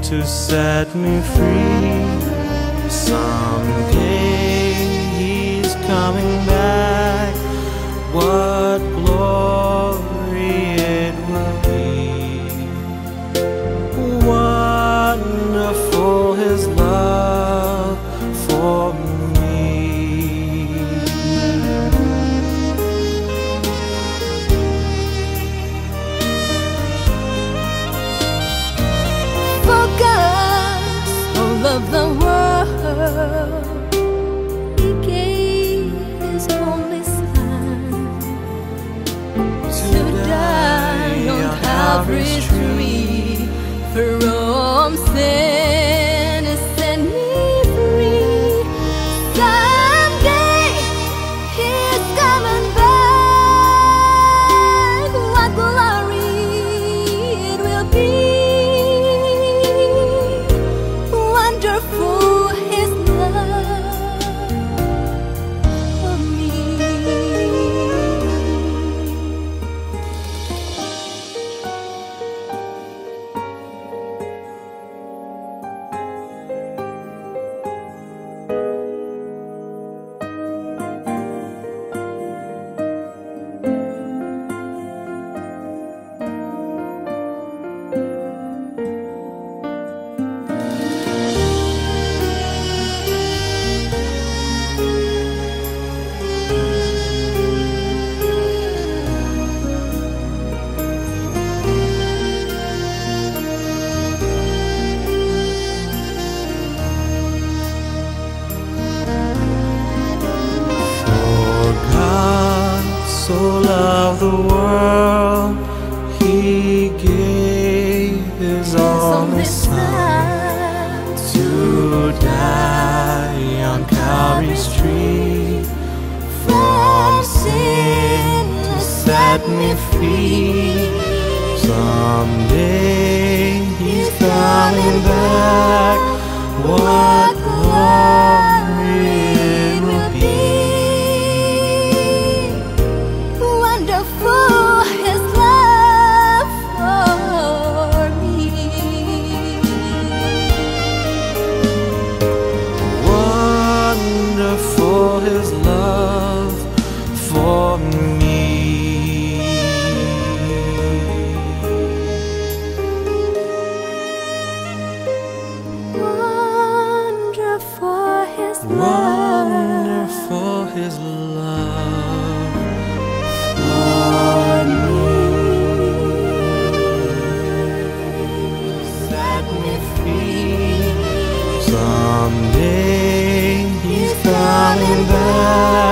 to set me free. Someday he's coming back. What glory it will be. Wonderful his love for me. For God so loved the world, he gave his only Son to die on Calvary's tree. From sin to set me free. Someday he's coming back. What glory it will be. Wonderful his love for me. So loved the world, he gave his only Son to die on Calvary's tree. From sin to set me free. Someday he's coming back. What glory it will be. Wonderful his love for me. Wonderful his love for me. Wonderful his love. Wonderful his love for me. set me free. Someday he's coming back.